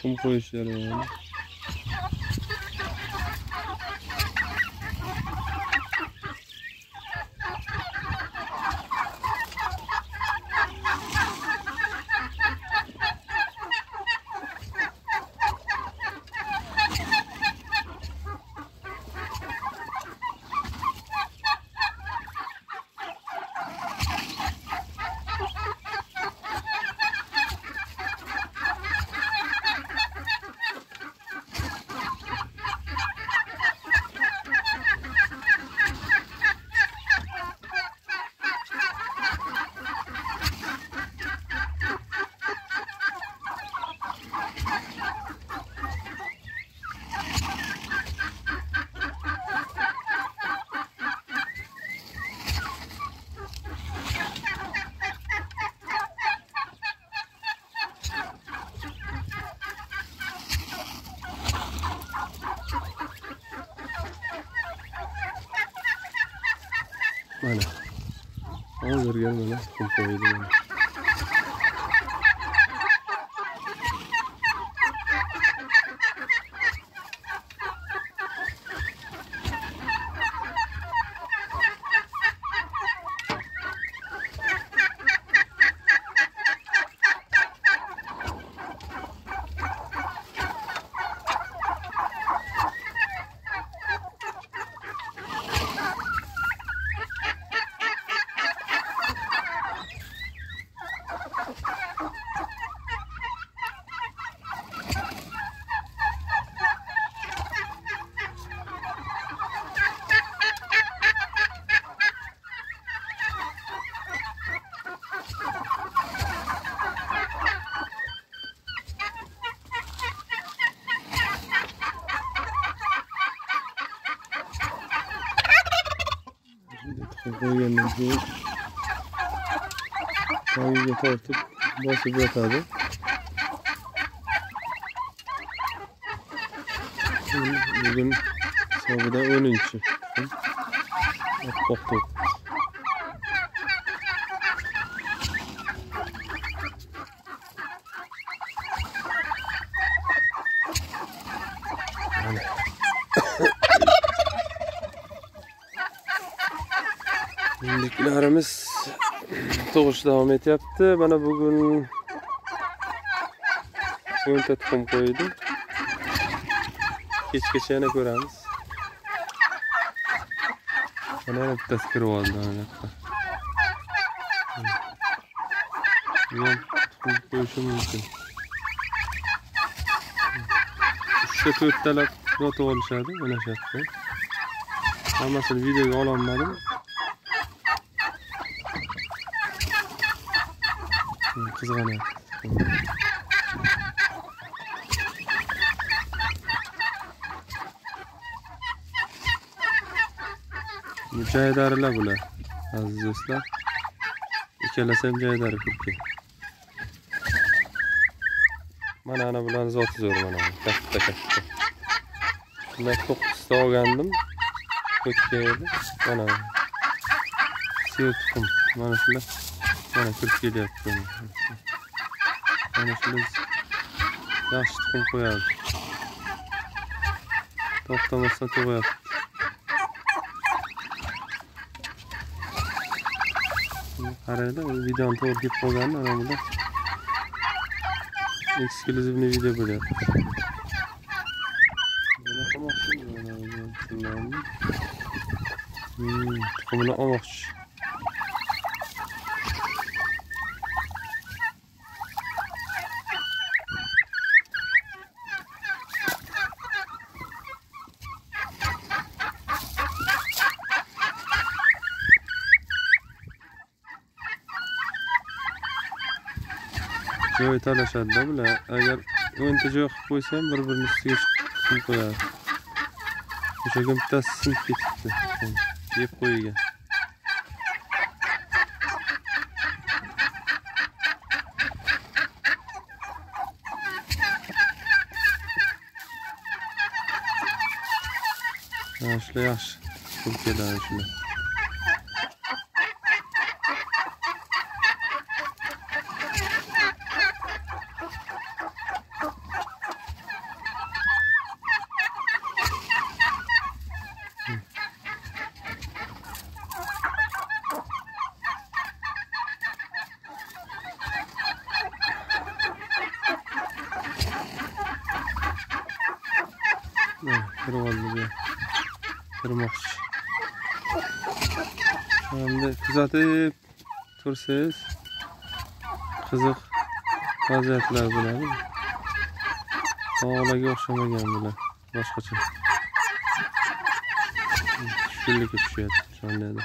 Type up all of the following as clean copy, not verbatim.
tuxum qo'yishlar yani. Mana. Hozirga mana tuxum qo'ydim mana. Qo'ygandan keyin tagiga tortib bosib yotadi. Bugun hisobida 10-chi. Oppoq to'p. Mindiklarimiz tug'ish davom etyapti. Mana bugun 10 ta tuxum qo'ydim. Kechgacha yana ko'ramiz. Mana bittasi kirib oldi mana. Men tuxum qo'yishim mumkin. 3-4 talab yotib olishadi mana shu yerda. Hammasini videoga ololmadim. Qizg'anyapti. Jaydarilar bular, aziz do'stlar. Ikkalasi ham jaydari kurka. Mana ana bularning zoti zo'r mana, katta. Bular 9 ta olgandim. Kurka edi. Mana siyot tuxum. Mana shular. Mana kirib kelyapti. Mana shular yaxshi tuxum qo'yadi. To'xtamasdan tug'yapti. Qaranglar, videoni to'g'ri kelib qolgan, mana bunda eksklyuzivniy video bo'lyapti. Bunaqa moqchi, tuxumini olmoqchi. Joy talashadi bular. Agar 10 ta joy qilib qo'ysam, bir-birini ustiga chiqib qo'yadi. O'sha kun bittasi sinib ketibdi. Yeb qo'ygan. Mana shular yaxshi. Qo'l keladi shular. kirib oldi bu. Kirmoqchi. Endi kuzatib tursiz. Qiziq vaziyatlar bo'ladi. Tog'larga o'xshamagan bular. Boshqacha. Tushkunlikka tushyapti shundayda.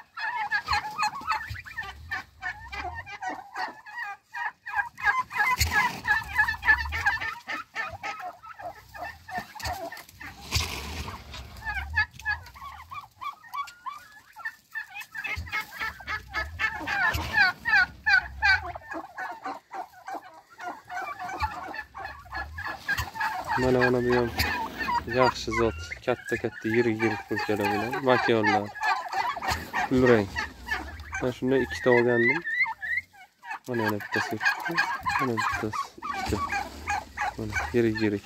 Mana bu ham yaxshi zot, katta yirik pulkalar bilan makyonlar. Kulrang. Men shunday ikkita olgandim. Mana yana bittasi. Mana bittasi ikkita. Mana yirik.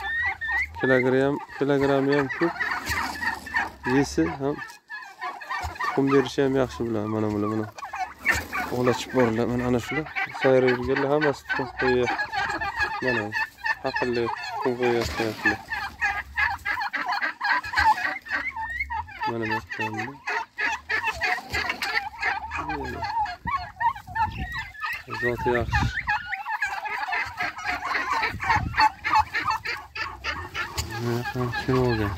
Kilogrammi ham ko'p. Yesi ham tuxum berishi ham yaxshi bular. Mana bular mana. O'lachib borlar. Mana ana shular. Sayr yurganlar hammasi tuxum qo'yapti. Mana haqli tuxum qo'yapti. Mana bakkalda. Zoti yaxshi. Mana kim olgan?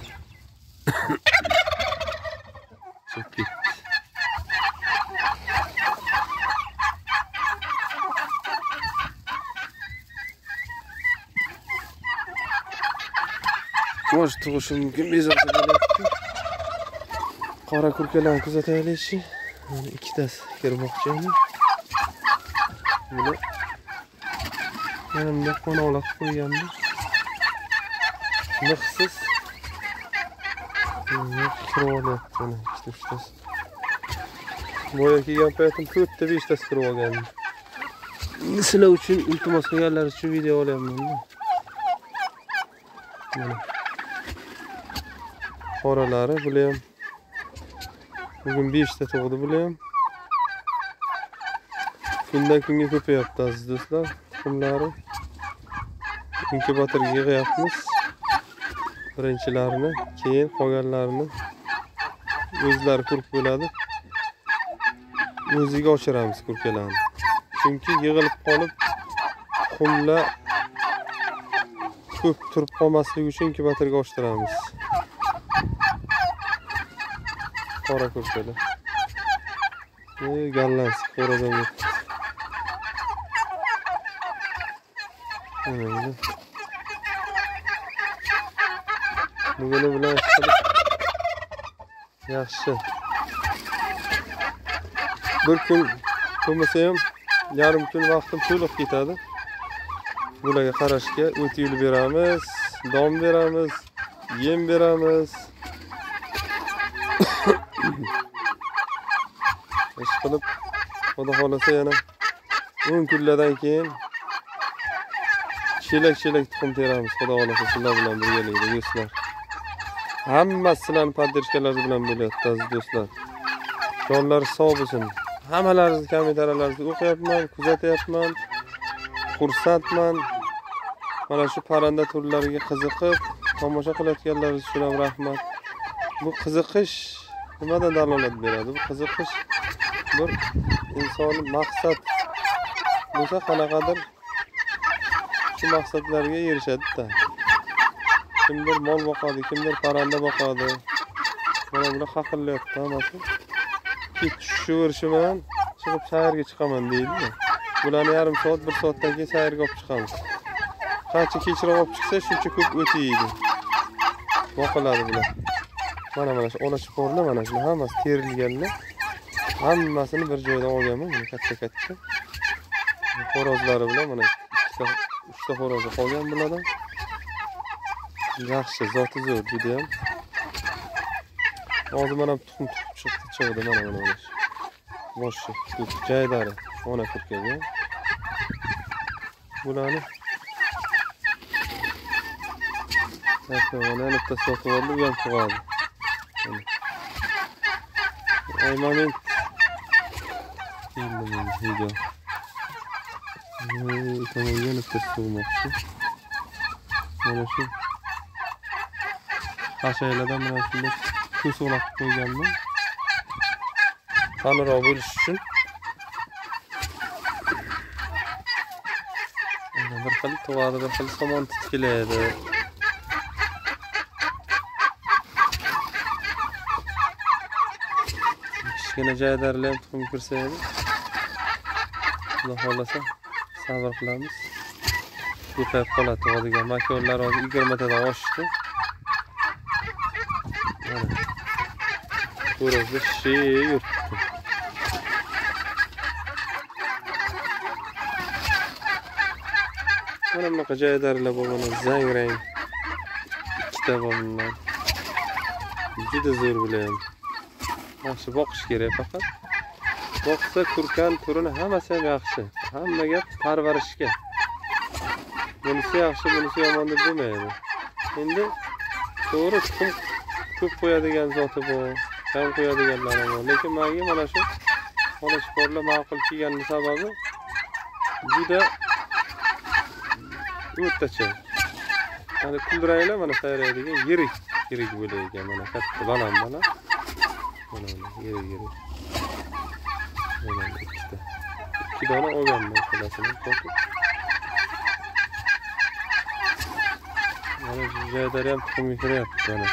Çok iyi. Boş tug'ushi mumkin bezovta bo'lyapti. Qora kurkalarni kuzataylikchi. Mana ikkitasi kirmoqchi endi. Buni yanimda qo'noqlab qo'ygandim. Mixsiz. Kirib olyapti mana ikkitasi. Boya kelgan paytim 4-5tasi kirib olgandim. Sizlar uchun iltimos qilganlar uchun video olyapman. Mana qoralari bular ham bugun 5 ta tug'di bular ham. Kundan kunga ko'payapti aziz do'stlar. Tuxumlari inkubatorga yig'yapmiz. Birinchilarini, keyin qolganlarini o'zlari kurk bo'ladi. O'ziga ochiramiz kurkalarni. Chunki yig'ilib qolib tuxumlar ko'p turib qolmasligi uchun inkubatorga ochtiramiz. Qora kurkalar. Gallansi qo'radan o'tdi. Bugün bilan yaxshi. Bir kun bo'lmasa ham yarim kun vaqtim to'liq ketadi. Bularga qarashga o't yulib beramiz, dom beramiz, yem beramiz. Ish qilib, xudo xolasa yana 10 kunlardan keyin chelak tuxum teramiz. Xudo xolasa sizlar bilan birgalikda do'stlar. Hammasi sizlarning poddershkalar bilan bo'lyapti aziz do'stlar. Jonlar sog' bo'lsin. Hammalaringizni kommentariyalaringizni o'qiyapman, kuzatyapman. Xursandman. Mana shu parranda turlariga qiziqib tomosha qilayotganlaringiz uchun ham rahmat. Bu qiziqish nimadan dalolat beradi? Bu qiziqish bir insonning maqsad bo'lsa qanaqadir shu maqsadlarga erishadi-da. Kimdir mol boqadi, kimdir parranda boqadi. Mana bular haqillayapti hammasi. Tushishi bilan chiqib sayrga chiqaman deydi. Bularni yarim soat, 1 soatdan keyin sayrga olib chiqamiz. Qancha kechroq olib chiqsa, shuncha ko'p o't yeydi. Boqiladi bular. Mana shu olachib borlar, mana shu hammasi terilganlar. Hammasini bir joydan olganman, mana katta. Xo'rozlari bilan mana 3ta xo'roz qolgan bulardan. Yaxshi, zoti zo'r juda ham. Hozir mana tuxum chiqdi mana. Boshi, jaydari, ona kurkaga. Bularni mana bitta sotib oldim, u ham tug'adi. Ay moment. Video. Tamam, yana bitta tug'moqchi. Mana shu Haşaylardan mana shunday ko'suqlab qo'yganman. Tanroq bo'lish uchun. Bir xil tug'adi, bir xil somon tikiladi. Kichkina jaydarlar tuxum kirsa edi. Xudo xolasa sabr qilamiz. Ko'payib qoladi tug'adigan makonlar hozir 20 tadan oshdi. Ko'rasiz, yurtdi. Mana bunaqa jaydarlar bo'lgan zangrang. Ikkita bo'lgan. Juda zo'r bilan. Yaxshi boqish kerak faqat. Boqsa kurkan turini hammasi ham yaxshi. Hammaga parvarishga. Bunisi yaxshi, bunisi yomon deb bo'lmaydi. Endi to'g'ri tuxum ko'p qo'yadigan zoti bu, kam qo'yadiganlari bor. Lekin menga mana shu olishkorlar ma'qul kelgani sababi juda o'rtacha. Mana kuldiraylar mana sayraydigan yirik bo'layotgan mana katta baland mana. Mana yirik. Mana ikkita. Ikki dona olganman qo'lasini topib. Mana joylar ham tuxum kiryapti mana.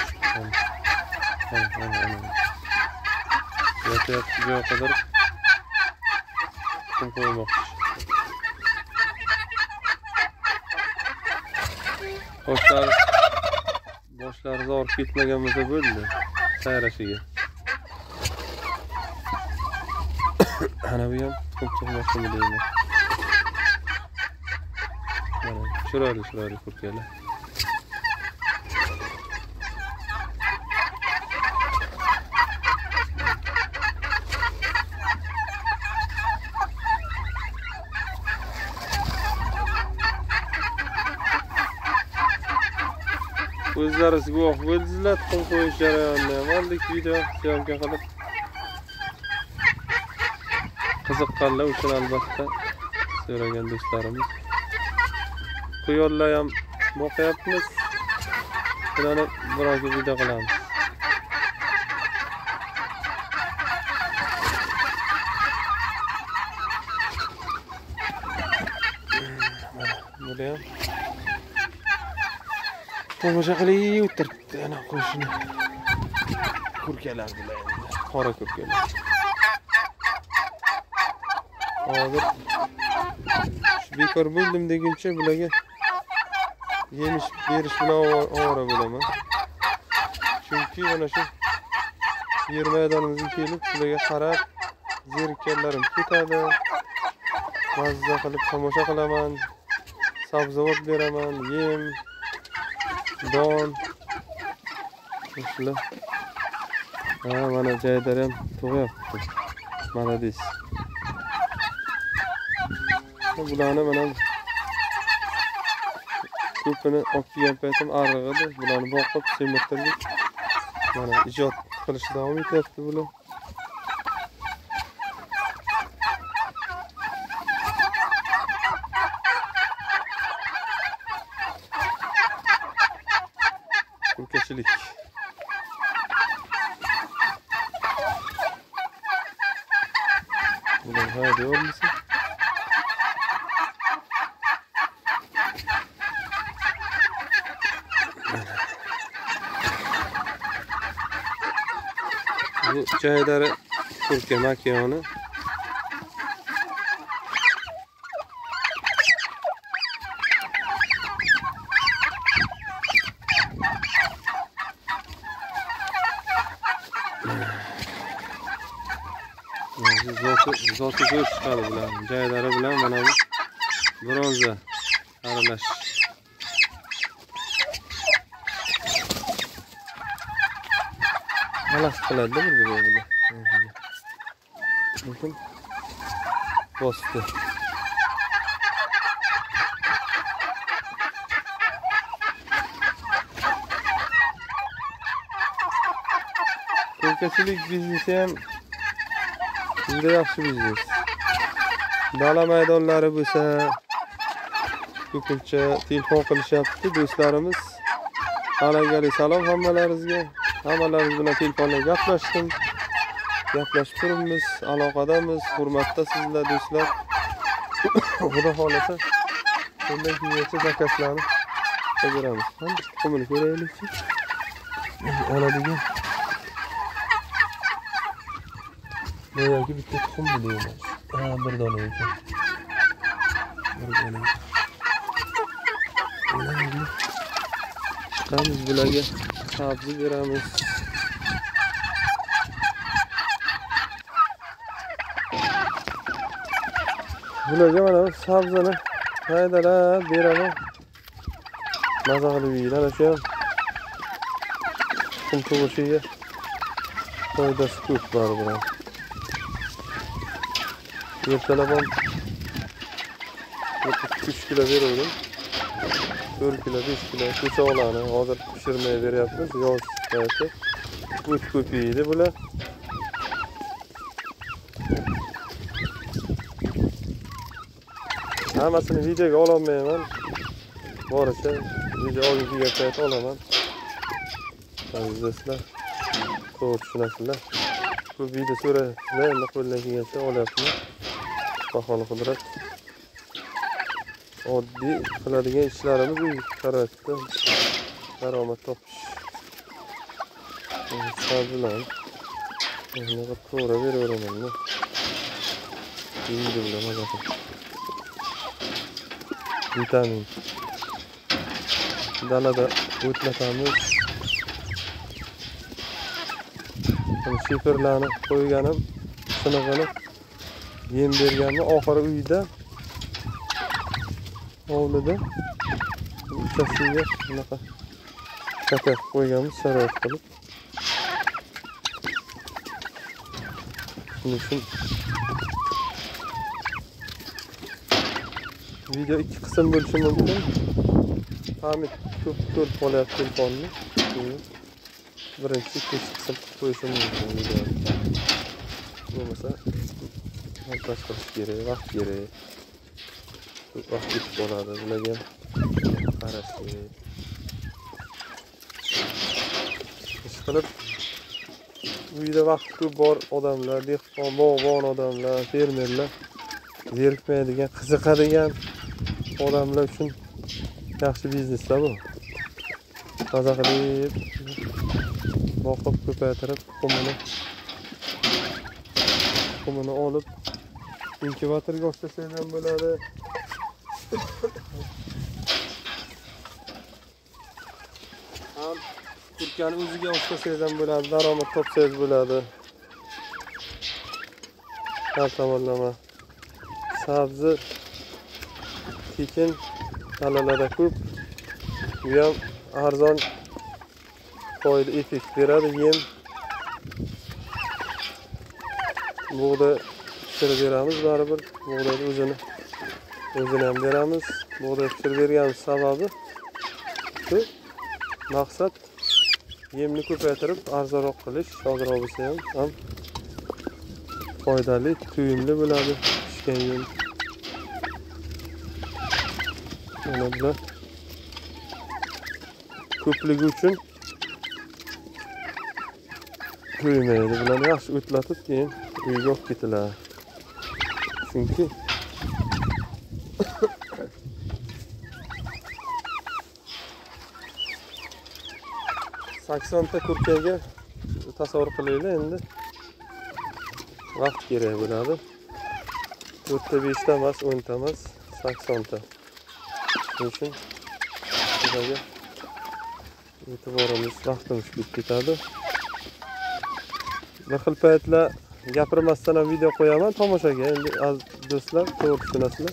Ana. Yetayapti joyga qadar tuxum qo'ymoqchi. Boshlari zo'r ketmagan bo'lsa bo'ldi sayrashiga. Ana bu ham tuxum chiqmoqchimi deyman. Mana chiroyli kurkalar. O'zlariz guvoh bo'ldinglar tuxum qo'yish jarayonida. Oldik video syomka qilib. Qiziqqanlar uchun albatta so'ragan do'stlarimiz. Quyonlar ham boqyapmiz. Bularni biroz video qilamiz. Bular ham tomosha qilib o'tiribdi ana qo'shni kurkalar bilan endi qora kurkalar. Hozir bekor bo'ldim deguncha bularga yemish berish bilan ovora bo'laman. Chunki mana shu yer maydonimizga kelib bularga qarab zerikkanlarim ketadi. Mazza qilib tomosha qilaman. Sabzavot beraman, yem don shular. Mana joylar ham tug'yapti. Malades. Bularni mana ko'pini olib kelgan paytim arig'idi. Bularni boqib semirtirdik. Mana ijod qilishda davom etyapti bular. Kurkachilik. Bular hadi olmasa. Bu joylari kurka makiyoni. Zoti zo'r chiqadi bular. Joylari bilan mana bu bronza aralash. Malas qiladi bular. Bakın. Bostı. Kurkachilik biznesi ham juda yaxshi biznes. Dala maydonlari bo'lsa ko'pincha telefon qilishyapti do'stlarimiz. Alaykum salom hammalaringizga. Hammalaringiz bilan telefonda gaplashdim. Gaplashib turibmiz, aloqadamiz. Hurmatda sizlar do'stlar. Xudo xolasa bundan keyingacha zakaslarni beramiz. Qumini ko'raylikchi. Oladigan. Yo'q, bitta tuxum deyman. Bir dona ekan. Bir dona. Chiqamiz bularga sabzi beramiz. Bularga mana sabzini haydalab beraman. Maza qilib yeydilar o'sha. Tuxum tug'ishiga foydasi ko'p baribir. Ertalab ham 3 kilo berdim. 4 kilo, 5 kilo ko'choqlarni hozir pishirmay beryapmiz. Yoz payti o't ko'paydi bular. Hammasini videoga ololmayman. Boricha video olishga payt olaman. Sizlar to'g'ri tushunasizlar. Bu video so'rasizlar, endi qo'ldan kelgancha olyapman. Baholi qudrat. Oddiy qiladigan ishlarimiz uy sharoitida daromad topish. Sabzilar. Endi to'g'ri beraveraman. Yeydi bilan mazasi. Vitamin. Dalada o'tlatamiz. Shiferlarni qo'yganim, sinig'ini yem berganmi oxiri uyda hovlida uchasiga bunaqa katak qo'yganmiz sharoit qilib. Shuning uchun video ikki qism bo'lishi mumkin. Hamid ko'p ko'rib qolyapti telefonni. Birinchi, ikkinchi qism qo'yishim mumkin videoni. Bo'lmasa montaj qilish kerak, vaqt kerak. Vaqt ketib qoladi, bularga qarash kerak. Ish qilib uyda vaqt ko'p bor odamlar, dehqon, bog'bon odamlar, fermerlar, zerikmaydigan, qiziqadigan odamlar uchun yaxshi bizneslar bu. Toza qilib, boqib ko'paytirib, qumini olib inkubatorga o'tkazsang ham bo'ladi. Ham kurkani o'ziga o'tkazsangiz ham bo'ladi, daromad topsangiz bo'ladi. Har tomonlama sabzi tekin dalalarda ko'p. Bu ham arzon, foyda effekt beradi. Yem bug'doy pishirib beramiz baribir. Bug'doyni o'zini ham beramiz. Bug'doy pishirib berganimiz sababi shu. Maqsad yemni ko'paytirib arzonroq qilish. Ozroq bo'lsa ham foydali, to'yimli bo'ladi pishgan yem. Mana bular ko'pligi uchun to'ymaydi. Bularni yaxshi o'tlatib keyin uyga olib ketiladi. Chunki 80 ta kurkaga tasavvur qilaylik endi. Vaqt kerak bo'ladi. 4 ta 5 ta emas, 10 ta emas, 80 ta. Shuning uchun bularga e'tiborimiz, vaqtimiz ko'p ketadi. Bir xil paytlar gapirmasdan ham video qo'yaman tomoshaga. Endi do'stlar, to'g'ri tushunasizlar.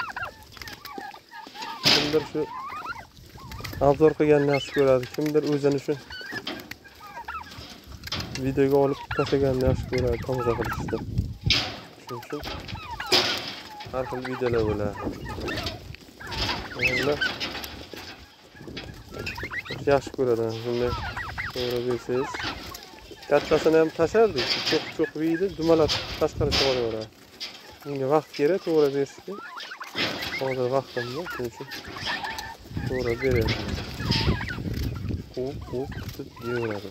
Kimdir shu obzor qilganni yaxshi ko'radi, kimdir o'zini shu videoga olib tashlaganni yaxshi ko'radi tomosha qilishda. Shuning uchun har xil videolar bo'ladi. Ular yaxshi ko'radi. Shunday to'g'ri bersangiz, kattasini ham tashardik. Cho'q yeydi, dumalab tashqari chiqaraveradi. Bunga vaqt kerak to'g'ri berishga. Hozir vaqtim yo'q, shuning uchun to'g'ri beryapman. quvib tutib yeyveradi.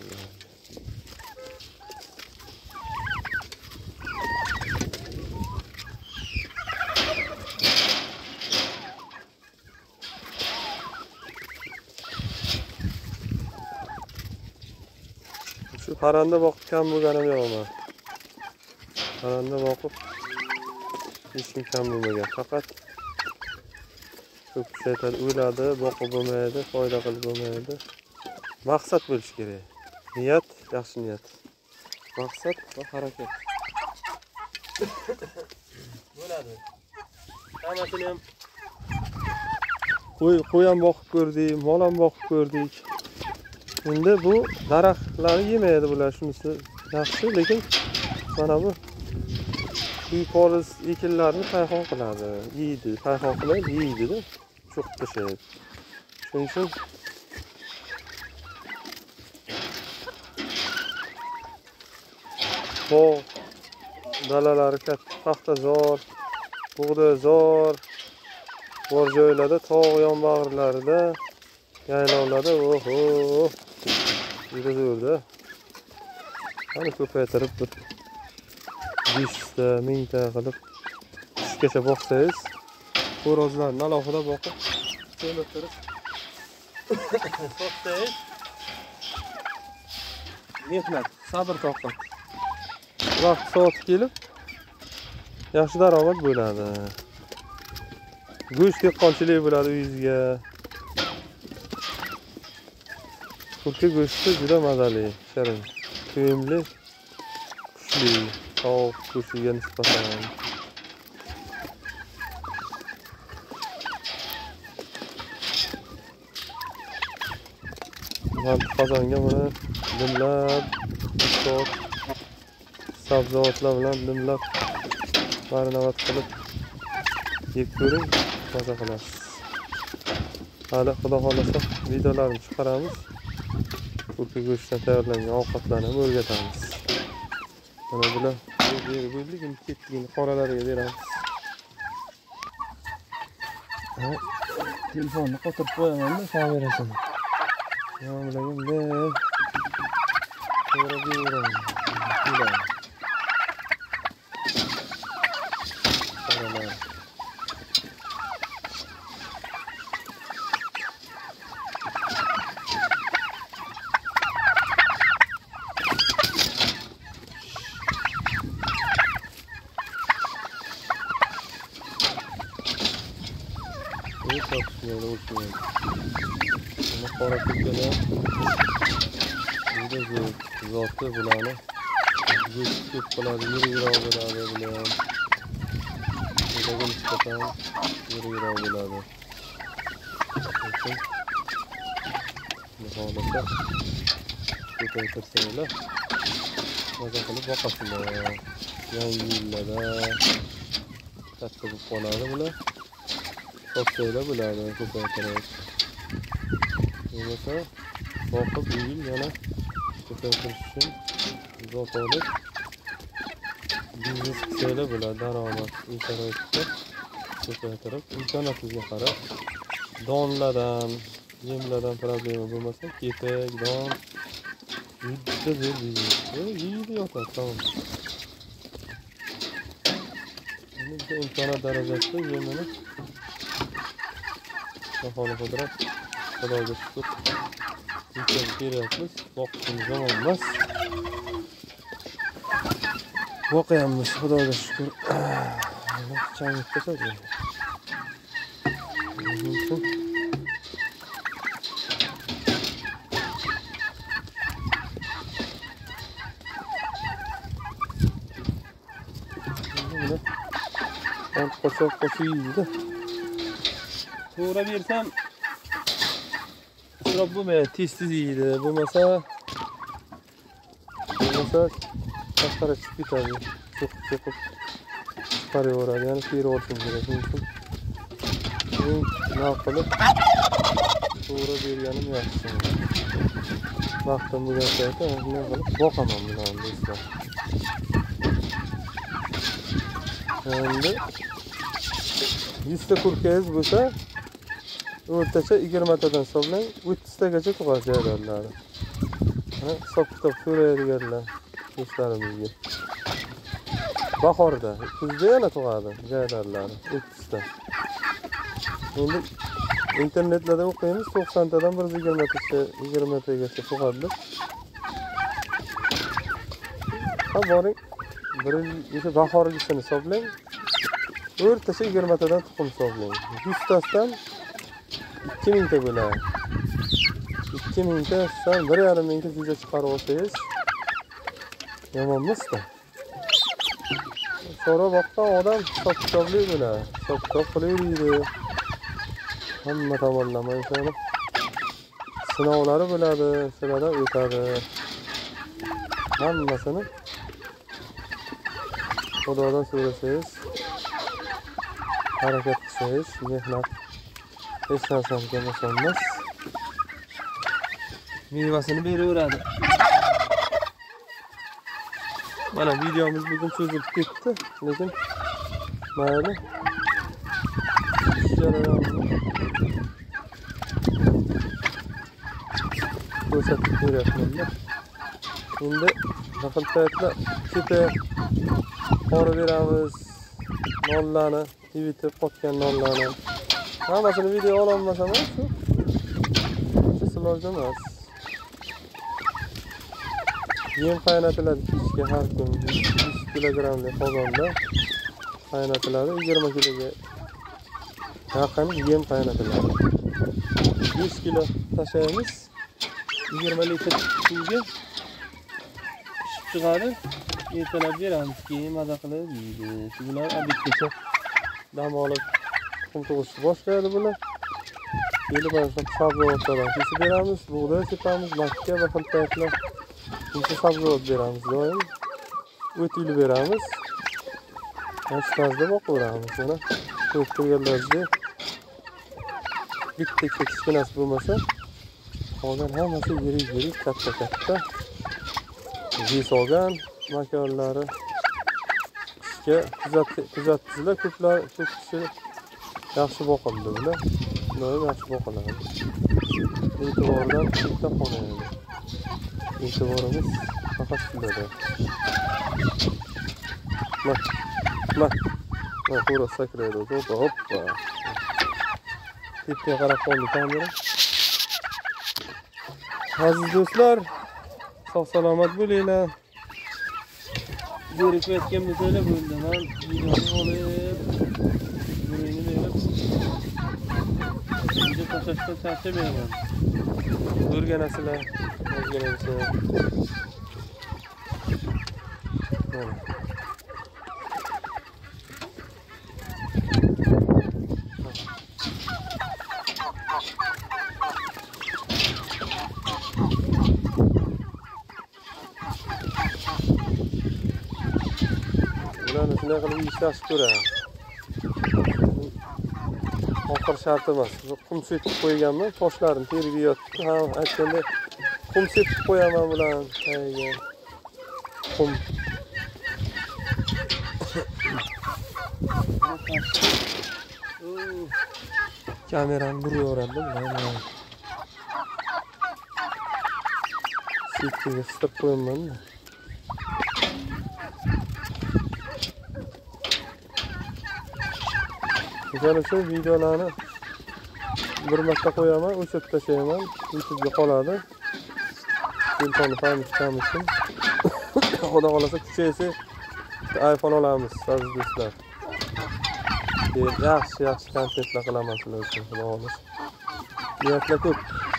Shu parranda boqib kam bo'lganim yo'q men. Parranda boqib hech kim kam bo'lmagan. Faqat ko'p kishi aytadi, o'ladi, boqib bo'lmaydi, foyda qilib bo'lmaydi. Maqsad bo'lish kerak. Niyat, yaxshi niyat. Maqsad va harakat. Bo'ladi. Hammasini ham qo'y ham boqib ko'rdik, mol ham boqib ko'rdik. Endi bu daraxtlarni yemaydi bular, shunisi yaxshi, lekin mana bu poliz ekinlarni payhon qiladi, yeydi, payhon qilib yeydi-da, cho'qib tashlaydi. Shuning uchun bog' dalalari katta, paxtazor, bug'doyzor bor joylarda, tog' yonbag'irlarida, yaylovlarda oho juda zo'rda. Qani ko'paytirib bir 5 ta, 1000 ta qilib qishgacha boqsangiz, xo'rozlarni alohida boqib, semirtirib sotsangiz, mehnat, sabr toqat. Vaqt soati kelib yaxshi daromad bo'ladi. Go'sht dehqonchilik bo'ladi uyingizga. Kurka go'shti juda mazali, shirin, to'yimli, kuchli, tovuq go'shtiga nisbatan. Mana qozonga mana dimlab, sabzavotlar bilan dimlab marinovat qilib yeb ko'ring, maza qilasiz. Hali xudo xolasa videolarni chiqaramiz. Kurka go'shtdan tayyorlangan ovqatlarni ham o'rgatamiz. Mana bular bo'ldigini ketdigini qoralariga beramiz. Telefonni qotirib qo'yaman-da, kamerasin. Mana bularga bunday to'g'ri beraman. Buni qora ko'kkalar juda zo'r zoti bularni go'sht ko'p qiladi, yiriroq bo'ladi bular. Bularga nisbatan yiriroq bo'ladi. Xohlasa ko'paytirsanglar, maza qilib boqasizlar. Yangi yillarda katta bo'lib qoladi bular. Sotsanglar bo'ladi, ko'paytirib. Bo'lmasa boqib yil yana ko'paytirish uchun zot olib biznes qilsanglar bo'ladi, daromad sharoitda ko'paytirib, imkoniyatingizga qarab donlardan, yemlardan problema bo'lmasa, kepak, don juda zo'r biznes. Yeydi yotadi, tamom. Endi imkoniyat darajasida yemini Bahona qudrat, Xudoga shukr. Imkon beryapmiz, boqishimiz yomon emas. Boqyapmiz, Xudoga shukr. Changib ketadi. Qo'shib yeydi. To'g'ri bersam isrof bo'lmaydi, tez-tez yeydi. Bo'lmasa tashqariga chiqib ketadi. Cho'qib chiqaraveradi. Ya'ni teri olishim kerak. Shuning uchun nima qilib to'g'ri berganim yaxshi. Vaqtim bo'lgan paytda nima qilib boqaman bularni do'stlar. Endi 100 ta kurkangiz bo'lsa, o'rtacha 20 tadan hisoblang 30 tagacha tug'adi jayronlari. Hisob kitob ko'radiganlar do'stlarimizga. Bahorda, kuzda yana tug'adi jayronlari 30 ta. Endi internetlarda o'qiymiz 90 tadan 120 tagacha tug'adi. Ha boring, bir bahorgisini hisoblang. O'rtacha 20 tadan tuxum hisoblang. 100 tasidan 2000 ta bo'ladi. 2000 tasidan 1,5 mingta juda chiqarib olsangiz yomonmas-da. Sonra boqqan odam hisob-kitobli bo'ladi. Hisob-kitob qilaydi. Hamma tomonlama insonni sinovlari bo'ladi, shulardan o'tadi. Hammasini Xudodan so'rasangiz, harakat qilsangiz, mehnat hech narsani kelmasangiz mevasini beraveradi. Mana videomiz bugun cho'zilib ketdi, lekin mayli. Ko'rsatib beryapman-da. Endi vaqtda keta qora beramiz. Nollarni, ivitib qotgan nollarni. Hammasini video ololmasam ham shu. Sizlarga emas. Yem qaynatiladi kechga har kun 100 kilogramli qozonda qaynatiladi, 20 kiloga yaqin yem qaynatiladi. 100 kilo tashlaymiz, 20 litr suvga pishib chiqadi, ertalab beramiz, keyin maza qilib yeydi. Shular obedgacha dam olib tuxum tug'ishni boshlaydi bular. Kelib boshlab sabzavotlardan kesib beramiz, bug'doy sepamiz, makka va xilpaytlar. Buncha sabzavot beramiz doim. O't yulib beramiz. Shu tarzda boqaveramiz. Mana ko'rib turganlaringizdek bitta kichkinasi bo'lmasa, qolgan hammasi yirik, katta. Zis olgan makonlari qishga kuzatsizlar, ko'p kishi yaxshi boqildi bular. Doim yaxshi boqiladi. E'tibordan bitta qoladi. E'tiborimiz faqat shunda. Mana to'g'ri sakraydi. Hoppa. Tepga qarab qoldi kamera. Aziz do'stlar, sog' salomat bo'linglar. Berib o'tgan bo'lsanglar bo'ldi. Men videoni olib, burini berib, video tashlashdan charchamayman. O'rganasizlar, o'rganasizlar. Ularni shunday qilib ishlash ko'radi. Oxir shart emas. Qum sepib qo'yganman, toshlarini teriga yotdi. Ha, aytganda qum sepib qo'yaman bilan. Qum. Kamerani buraveradi bilan. Sepkiga qistirib qo'yaman-da. O'shaning uchun videolarni bir marta qo'yaman, o'chirib tashlayman, YouTube'ga qoladi. Telefonni paytamiz uchun. Xudo xolasa kuchaysa iPhone olamiz, aziz do'stlar. Yaxshi kontentlar qilaman sizlar uchun, xudo xolasa. Niyatlar ko'p.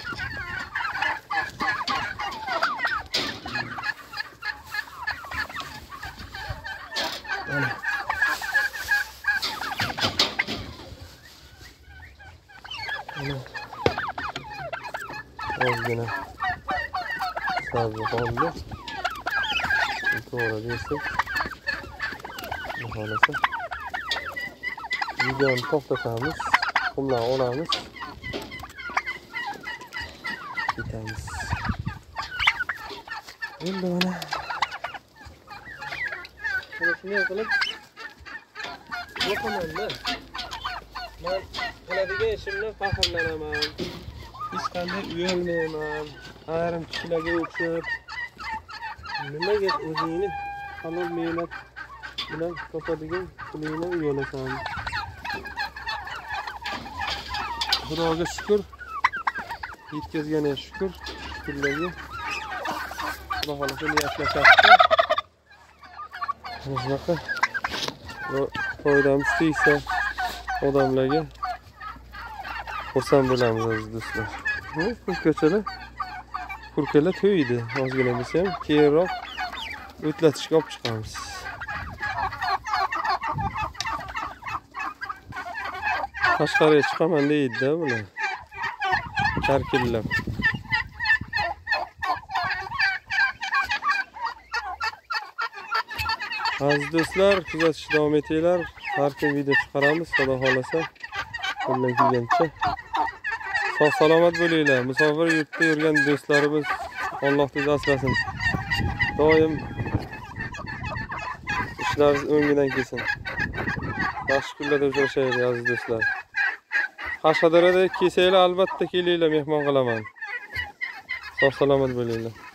Ozgina sabzi qoldi. To'g'ri desek, xohlasa videoni to'xtatamiz, qumlarni olamiz, ketamiz. Endi mana shunday qilib boqaman-da. Ben qiladigan ishimdan faxrlanaman. Hech qanday uyalmayman. Ayrim kishilarga o'xshab nimaga o'zingni halol mehnat bilan topadigan pulingni uyalasan. Xudoga shukr. Yetkazganiga shukr. Shukrlarga. Xudo xolasa niyatlashadi. Bunaqa foydamiz tegsa odamlarga xursand bo'lamiz aziz do'stlar. Bu ko'chada kurkalar to'ydi. Ozgina bo'lsa ham keyinroq o'tlatishga olib chiqamiz. Tashqariga chiqaman deydi-da bular. Tarkillab. Aziz do'stlar, kuzatishda davom etinglar. Har kun video chiqaramiz, xudo xolasa. Qo'ldan kelgancha. Sog' salomat bo'linglar. Musofir yurtda yurgan do'stlarimiz Alloh o'zi asrasin. Doim ishlaringiz o'ngidan kelsin. Yaxshi kunlarda uchrashaylik aziz do'stlar. Qashqadaryoda kelsanglar albatta kelinglar, mehmon qilaman. Sog' salomat bo'linglar.